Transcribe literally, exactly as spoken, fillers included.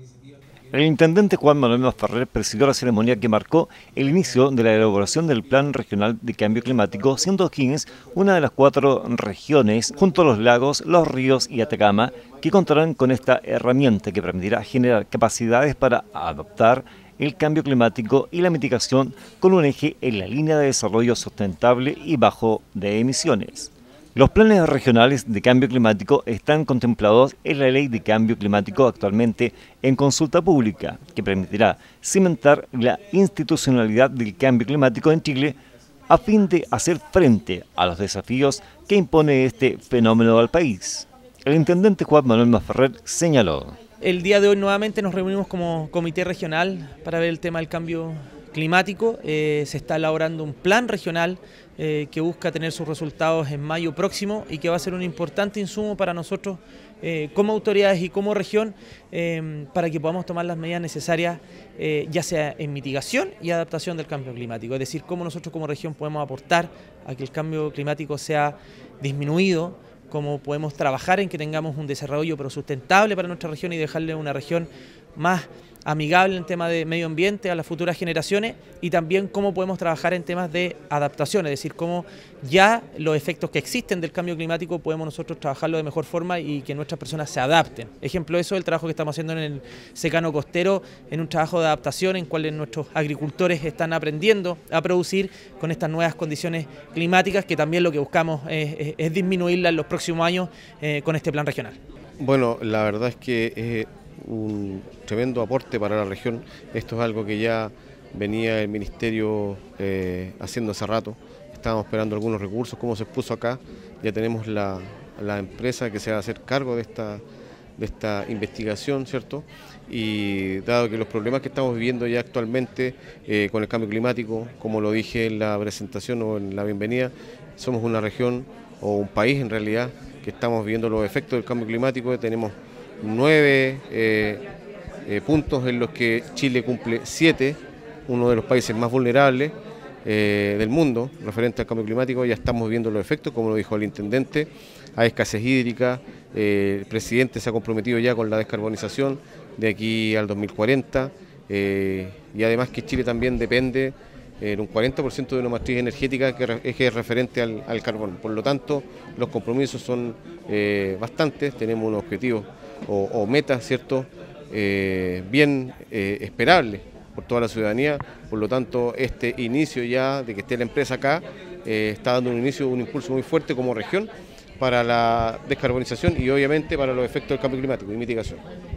El intendente Juan Manuel Masferrer presidió la ceremonia que marcó el inicio de la elaboración del Plan Regional de Cambio Climático, siendo O'Higgins una de las cuatro regiones, junto a los lagos, los ríos y Atacama, que contarán con esta herramienta que permitirá generar capacidades para adoptar el cambio climático y la mitigación con un eje en la línea de desarrollo sustentable y bajo de emisiones. Los planes regionales de cambio climático están contemplados en la Ley de Cambio Climático actualmente en consulta pública, que permitirá cimentar la institucionalidad del cambio climático en Chile a fin de hacer frente a los desafíos que impone este fenómeno al país. El intendente Juan Manuel Masferrer señaló: El día de hoy nuevamente nos reunimos como comité regional para ver el tema del cambio climático. Eh, se está elaborando un plan regional eh, que busca tener sus resultados en mayo próximo y que va a ser un importante insumo para nosotros eh, como autoridades y como región eh, para que podamos tomar las medidas necesarias eh, ya sea en mitigación y adaptación del cambio climático. Es decir, cómo nosotros como región podemos aportar a que el cambio climático sea disminuido, cómo podemos trabajar en que tengamos un desarrollo pero sustentable para nuestra región y dejarle una región más amigable en tema de medio ambiente a las futuras generaciones, y también cómo podemos trabajar en temas de adaptación, es decir, cómo ya los efectos que existen del cambio climático podemos nosotros trabajarlo de mejor forma y que nuestras personas se adapten. Ejemplo de eso es el trabajo que estamos haciendo en el secano costero, en un trabajo de adaptación en cual nuestros agricultores están aprendiendo a producir con estas nuevas condiciones climáticas, que también lo que buscamos es, es, es disminuirlas en los próximos años eh, con este plan regional. Bueno, la verdad es que eh, un tremendo aporte para la región. Esto es algo que ya venía el Ministerio eh, haciendo hace rato. Estábamos esperando algunos recursos, como se expuso acá. Ya tenemos la, la empresa que se va a hacer cargo de esta, de esta investigación, ¿cierto? Y dado que los problemas que estamos viviendo ya actualmente eh, con el cambio climático, como lo dije en la presentación o en la bienvenida, somos una región o un país en realidad que estamos viviendo los efectos del cambio climático. Tenemos nueve eh, eh, puntos en los que Chile cumple siete, uno de los países más vulnerables eh, del mundo referente al cambio climático. Ya estamos viendo los efectos, como lo dijo el intendente, hay escasez hídrica, eh, el presidente se ha comprometido ya con la descarbonización de aquí al dos mil cuarenta eh, y además que Chile también depende en un cuarenta por ciento de una matriz energética que es referente al, al carbón. Por lo tanto, los compromisos son eh, bastantes, tenemos unos objetivos o, o metas, ¿cierto?, eh, bien eh, esperables por toda la ciudadanía. Por lo tanto, este inicio ya de que esté la empresa acá eh, está dando un inicio, un impulso muy fuerte como región para la descarbonización y obviamente para los efectos del cambio climático y mitigación.